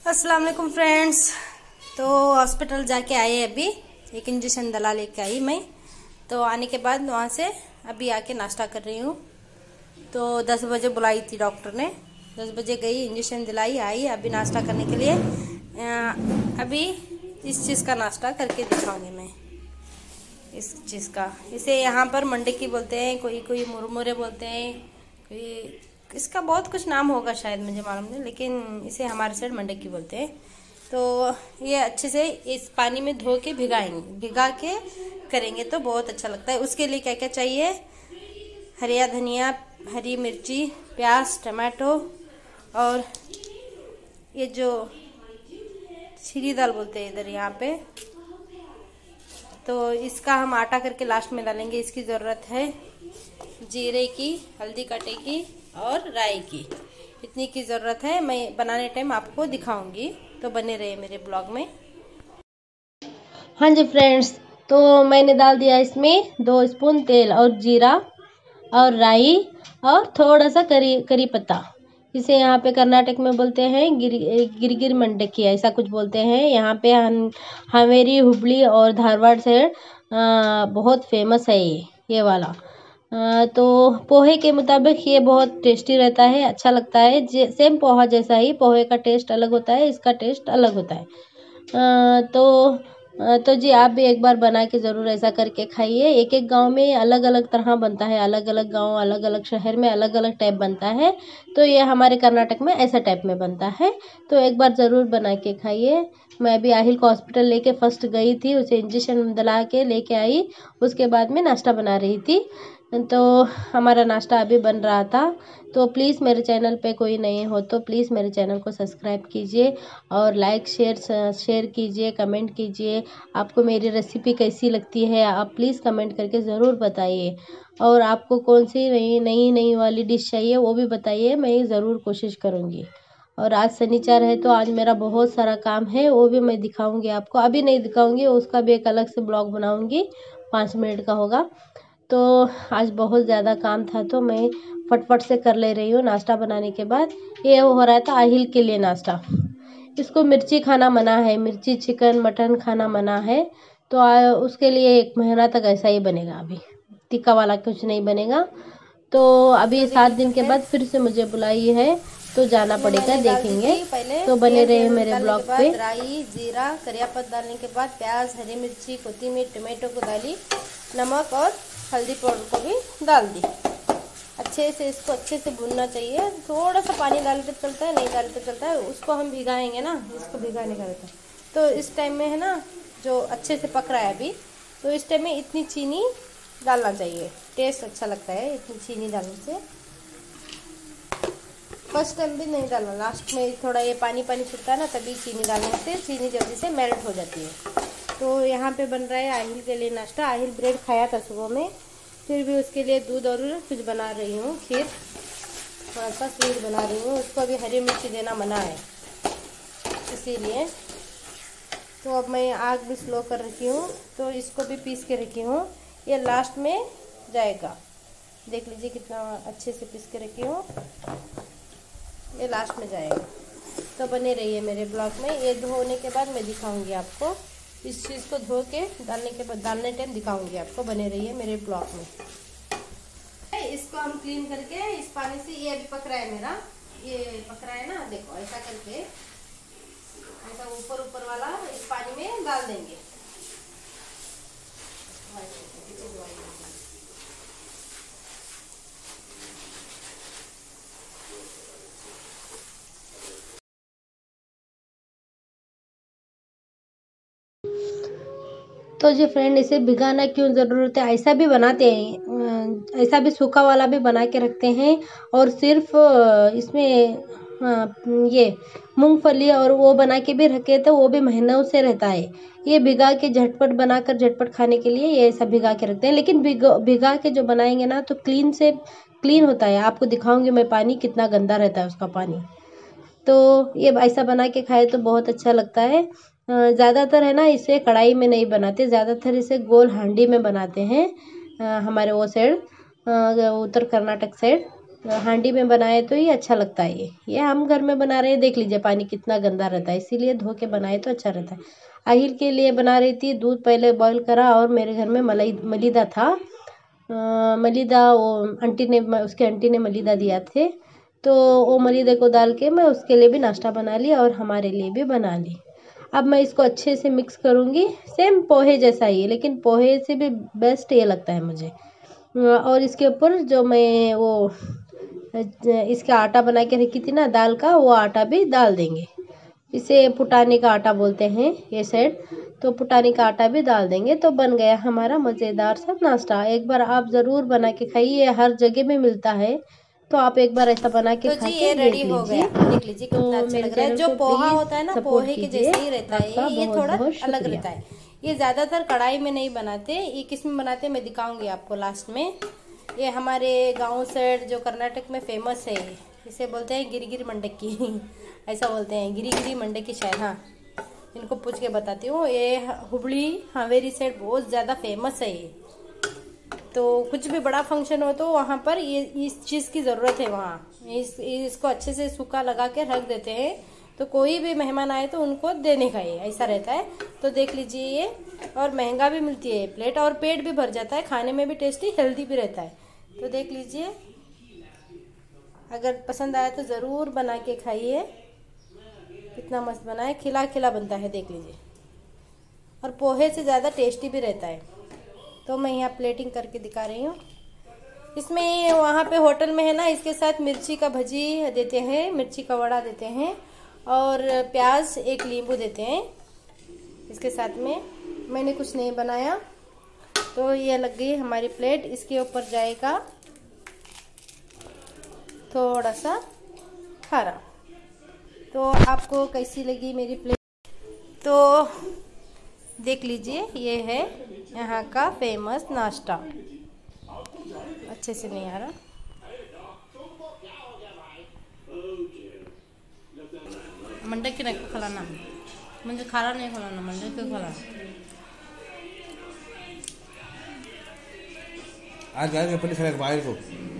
अस्सलाम वालेकुम फ्रेंड्स। तो हॉस्पिटल जाके आए अभी, एक इंजेक्शन दला लेके आई मैं। तो आने के बाद वहाँ से अभी आके नाश्ता कर रही हूँ। तो 10 बजे बुलाई थी डॉक्टर ने, 10 बजे गई, इंजेक्शन दिलाई, आई अभी नाश्ता करने के लिए। अभी इस चीज़ का नाश्ता करके दिखाऊंगी मैं। इस चीज़ का, इसे यहाँ पर मंडकी बोलते हैं, कोई कोई मुरमुरे बोलते हैं, कोई इसका बहुत कुछ नाम होगा शायद, मुझे मालूम नहीं, लेकिन इसे हमारे साइड मंडकी बोलते हैं। तो ये अच्छे से इस पानी में धो के भिगा के करेंगे तो बहुत अच्छा लगता है। उसके लिए क्या क्या चाहिए? हरिया धनिया, हरी मिर्ची, प्याज, टमाटो और ये जो छिरी दाल बोलते हैं इधर यहाँ पे। तो इसका हम आटा करके लास्ट में डालेंगे। इसकी ज़रूरत है जीरे की, हल्दी कटे की और राई की, इतनी की ज़रूरत है। मैं बनाने टाइम आपको दिखाऊंगी, तो बने रहे मेरे ब्लॉग में। हाँ जी फ्रेंड्स, तो मैंने डाल दिया इसमें 2 स्पून तेल और जीरा और राई और थोड़ा सा करी पत्ता। इसे यहाँ पे कर्नाटक में बोलते हैं गिरगिर मंडकी, ऐसा कुछ बोलते हैं। यहाँ पे हावेरी, हुबली और धारवाड़ से बहुत फेमस है ये वाला। तो पोहे के मुताबिक ये बहुत टेस्टी रहता है, अच्छा लगता है। सेम पोहा जैसा ही, पोहे का टेस्ट अलग होता है, इसका टेस्ट अलग होता है। तो जी आप भी एक बार बना के ज़रूर ऐसा करके खाइए। एक एक गांव में अलग अलग तरह बनता है, अलग अलग गांव, अलग अलग शहर में अलग अलग टाइप बनता है। तो ये हमारे कर्नाटक में ऐसा टाइप में बनता है, तो एक बार ज़रूर बना के खाइए। मैं अभी आहिल को हॉस्पिटल लेके फर्स्ट गई थी, उसे इंजेक्शन दिला के लेके आई, उसके बाद में नाश्ता बना रही थी। तो हमारा नाश्ता अभी बन रहा था। तो प्लीज़ मेरे चैनल पे कोई नए हो तो प्लीज़ मेरे चैनल को सब्सक्राइब कीजिए और लाइक शेयर कीजिए, कमेंट कीजिए। आपको मेरी रेसिपी कैसी लगती है आप प्लीज़ कमेंट करके ज़रूर बताइए। और आपको कौन सी नई वाली डिश चाहिए वो भी बताइए, मैं ज़रूर कोशिश करूँगी। और आज शनिवार है तो आज मेरा बहुत सारा काम है, वो भी मैं दिखाऊंगी आपको। अभी नहीं दिखाऊंगी, उसका भी एक अलग से ब्लॉग बनाऊंगी, 5 मिनट का होगा। तो आज बहुत ज़्यादा काम था तो मैं फटफट से कर ले रही हूँ नाश्ता बनाने के बाद। ये हो रहा था आहिल के लिए नाश्ता। इसको मिर्ची खाना मना है, मिर्ची चिकन मटन खाना मना है। तो उसके लिए 1 महीना तक ऐसा ही बनेगा, अभी टिक्का वाला कुछ नहीं बनेगा। तो अभी 7 दिन के बाद फिर से मुझे बुलाई है तो जाना पड़ेगा, देखेंगे। तो बने रहे मेरे ब्लॉग पे। राई, जीरा, करिया पत्ता डालने के बाद प्याज, हरी मिर्ची, कोथिमीर, टमाटो को डाली, नमक और हल्दी पाउडर को भी डाल दी। अच्छे से इसको अच्छे से भूनना चाहिए। थोड़ा सा पानी डाले तो चलता है, नहीं डाले तो चलता है। उसको हम भिगाएंगे ना, इसको भिगाने का रहता है। तो इस टाइम में है ना, जो अच्छे से पक रहा है अभी, तो इस टाइम में इतनी चीनी डालना चाहिए, टेस्ट अच्छा लगता है इतनी चीनी डालने से। फर्स्ट टाइम भी नहीं डालना, लास्ट में थोड़ा ये पानी छूटता है ना, तभी चीनी डालने से चीनी जल्दी से मेल्ट हो जाती है। तो यहाँ पे बन रहा है आहिल के लिए नाश्ता। आहिल ब्रेड खाया था सुबह में, फिर भी उसके लिए दूध और कुछ बना रही हूँ, खीर, थोड़ा सा स्वीट बना रही हूँ। उसको अभी हरी मिर्ची देना मना है, इसीलिए। तो अब मैं आग भी स्लो कर रखी हूँ, तो इसको भी पीस के रखी हूँ, ये लास्ट में जाएगा। देख लीजिए कितना अच्छे से पीस के रखी हूँ, ये लास्ट में जाएगा। तो बने रहिए मेरे ब्लॉग में। ये धोने के बाद मैं दिखाऊंगी आपको, इस चीज़ को धो के डालने के बाद डालने टाइम दिखाऊंगी आपको। बने रहिए मेरे ब्लॉग में। इसको हम क्लीन करके इस पानी से, ये अभी पक रहा है मेरा, ये पक रहा है ना, देखो ऐसा करके, ऐसा ऊपर वाला इस पानी में डाल देंगे। तो जी फ्रेंड, इसे भिगाना क्यों ज़रूरत है? ऐसा भी बनाते हैं, ऐसा भी सूखा वाला भी बना के रखते हैं। और सिर्फ इसमें ये मूंगफली और वो बना के भी रखे, तो वो भी महीनों से रहता है। ये भिगा के झटपट बनाकर झटपट खाने के लिए ये सब भिगा के रखते हैं। लेकिन भिगा के जो बनाएंगे ना तो क्लीन होता है। आपको दिखाऊंगी मैं पानी कितना गंदा रहता है उसका पानी। तो ये ऐसा बना के खाए तो बहुत अच्छा लगता है। ज़्यादातर है ना, इसे कढ़ाई में नहीं बनाते, ज़्यादातर इसे गोल हांडी में बनाते हैं, हमारे वो साइड, उत्तर कर्नाटक साइड। हांडी में बनाए तो ही अच्छा लगता है। ये हम घर में बना रहे हैं, देख लीजिए पानी कितना गंदा रहता है, इसीलिए धो के बनाए तो अच्छा रहता है। आहिर के लिए बना रही थी, दूध पहले बॉईल करा और मेरे घर में मलीदा था। मलीदा वो आंटी ने, उसके आंटी ने मलीदा दिया थे, तो वो मलीदे को डाल के मैं उसके लिए भी नाश्ता बना लिया और हमारे लिए भी बना ली। अब मैं इसको अच्छे से मिक्स करूँगी। सेम पोहे जैसा ही है, लेकिन पोहे से भी बेस्ट ये लगता है मुझे। और इसके ऊपर जो मैं वो इसका आटा बना के रखी थी ना दाल का, वो आटा भी डाल देंगे। इसे पुटाने का आटा बोलते हैं ये साइड, तो पुटाने का आटा भी डाल देंगे तो बन गया हमारा मज़ेदार सा नाश्ता। एक बार आप ज़रूर बना के खाइए, हर जगह में मिलता है, तो आप एक बार ऐसा बना के खा के देख लीजिए। देख लीजिए कितना अच्छा लग रहा है। जो पोहा होता है ना, पोहे के जैसे ही रहता है, ये थोड़ा अलग रहता है। ये ज्यादातर कढ़ाई में नहीं बनाते, ये किस में बनाते मैं दिखाऊंगी आपको लास्ट में। ये हमारे गांव साइड जो कर्नाटक में फेमस है, इसे बोलते हैं गिरिगिरी मंडक्की ऐसा बोलते हैं, गिरिगिरी मंडक्की शायद, हाँ इनको पूछ के बताती हूँ। ये हुबली हावेरी साइड बहुत ज़्यादा फेमस है ये। तो कुछ भी बड़ा फंक्शन हो तो वहाँ पर ये इस चीज़ की ज़रूरत है। वहाँ इसको अच्छे से सूखा लगा के रख देते हैं, तो कोई भी मेहमान आए तो उनको देने का ये ऐसा रहता है। तो देख लीजिए ये, और महंगा भी मिलती है प्लेट, और पेट भी भर जाता है, खाने में भी टेस्टी हेल्दी भी रहता है। तो देख लीजिए, अगर पसंद आया तो ज़रूर बना के खाइए। कितना मस्त बना है, खिला खिला बनता है, देख लीजिए, और पोहे से ज़्यादा टेस्टी भी रहता है। तो मैं यहाँ प्लेटिंग करके दिखा रही हूँ। इसमें वहाँ पे होटल में है ना, इसके साथ मिर्ची का भजी देते हैं, मिर्ची का वड़ा देते हैं, और प्याज एक नींबू देते हैं इसके साथ में। मैंने कुछ नहीं बनाया, तो ये लग गई हमारी प्लेट। इसके ऊपर जाएगा थोड़ा सा खारा। तो आपको कैसी लगी मेरी प्लेट? तो देख लीजिए, ये है यहाँ का फेमस नाश्ता। अच्छे से नहीं आ रहा, मंडक्की नहीं खिलाना मुझे, खारा नहीं खिलाना, मंडक्की खिलाना। आज अपने सारे बाहर को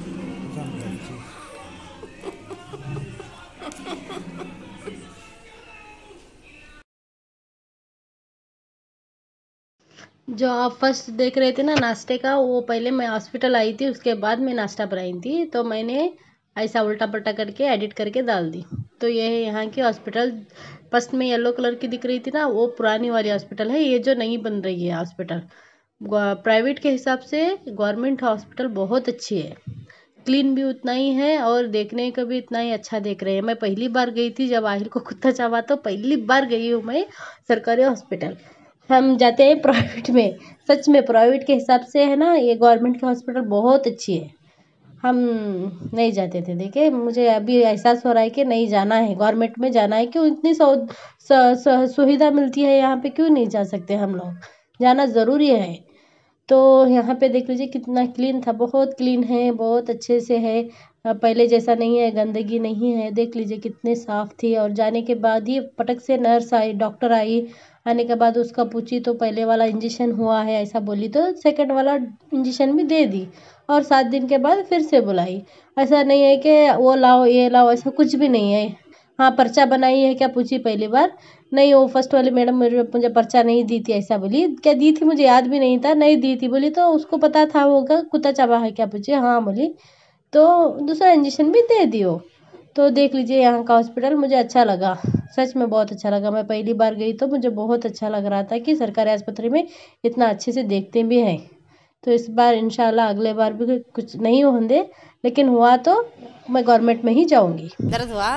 जो आप फर्स्ट देख रहे थे ना नाश्ते का, वो पहले मैं हॉस्पिटल आई थी, उसके बाद मैं नाश्ता बनाई थी, तो मैंने ऐसा उल्टा पल्टा करके एडिट करके डाल दी। तो ये है यहाँ की हॉस्पिटल। फर्स्ट में येलो कलर की दिख रही थी ना, वो पुरानी वाली हॉस्पिटल है। ये जो नई बन रही है हॉस्पिटल, प्राइवेट के हिसाब से गवर्नमेंट हॉस्पिटल बहुत अच्छी है। क्लीन भी उतना ही है और देखने का भी इतना ही अच्छा देख रहे हैं। मैं पहली बार गई थी जब आहिर को कुत्ता चावा, तो पहली बार गई हूँ मैं सरकारी हॉस्पिटल। हम जाते हैं प्राइवेट में, सच में प्राइवेट के हिसाब से है ना, ये गवर्नमेंट की हॉस्पिटल बहुत अच्छी है। हम नहीं जाते थे, देखे मुझे अभी एहसास हो रहा है कि नहीं जाना है, गवर्नमेंट में जाना है। क्यों इतनी सुविधा मिलती है यहाँ पे, क्यों नहीं जा सकते हम लोग? जाना ज़रूरी है। तो यहाँ पे देख लीजिए कितना क्लीन था, बहुत क्लीन है, बहुत अच्छे से है, पहले जैसा नहीं है, गंदगी नहीं है। देख लीजिए कितने साफ़ थी। और जाने के बाद ही पटक से नर्स आई, डॉक्टर आई। आने के बाद उसका पूछी तो पहले वाला इंजेक्शन हुआ है ऐसा बोली, तो सेकंड वाला इंजेक्शन भी दे दी, और 7 दिन के बाद फिर से बुलाई। ऐसा नहीं है कि वो लाओ ये लाओ, ऐसा कुछ भी नहीं है। हाँ, पर्चा बनाई है क्या पूछी पहली बार? नहीं, वो फर्स्ट वाली मैडम मुझे पर्चा नहीं दी थी ऐसा बोली। क्या दी थी मुझे याद भी नहीं था, नहीं दी थी बोली, तो उसको पता था होगा कुत्ता चाबा है क्या पूछी, हाँ बोली, तो दूसरा इंजेक्शन भी दे दियो। तो देख लीजिए यहाँ का हॉस्पिटल मुझे अच्छा लगा, सच में बहुत अच्छा लगा। मैं पहली बार गई तो मुझे बहुत अच्छा लग रहा था कि सरकारी आस्पत्रि में इतना अच्छे से देखते भी हैं। तो इस बार इंशाल्लाह अगले बार भी कुछ नहीं होंगे, लेकिन हुआ तो मैं गवर्नमेंट में ही जाऊंगी। दर्द हुआ?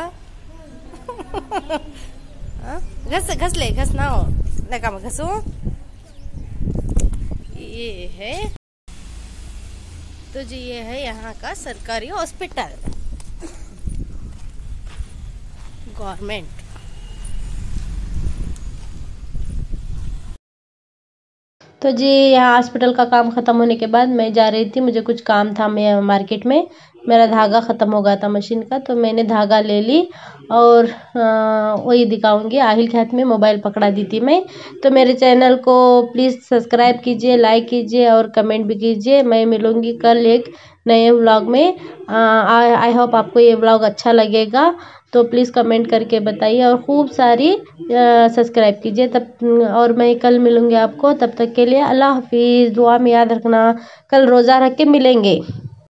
घस ले, घस ना हो लगा, मैं घसू। ये है तो जी, ये है यहाँ का सरकारी हॉस्पिटल, गवर्नमेंट। तो जी यहाँ हॉस्पिटल का काम ख़त्म होने के बाद मैं जा रही थी, मुझे कुछ काम था मैं मार्केट में, मेरा धागा ख़त्म हो गया था मशीन का, तो मैंने धागा ले ली और वही दिखाऊंगी। आहिल के हाथ में मोबाइल पकड़ा दी थी मैं। तो मेरे चैनल को प्लीज़ सब्सक्राइब कीजिए, लाइक कीजिए और कमेंट भी कीजिए। मैं मिलूँगी कल एक नए व्लॉग में। आई होप आपको ये व्लॉग अच्छा लगेगा, तो प्लीज़ कमेंट करके बताइए और खूब सारी सब्सक्राइब कीजिए। तब और मैं कल मिलूँगी आपको, तब तक के लिए अल्लाह हाफिज़। दुआ में याद रखना, कल रोज़ा रख के मिलेंगे।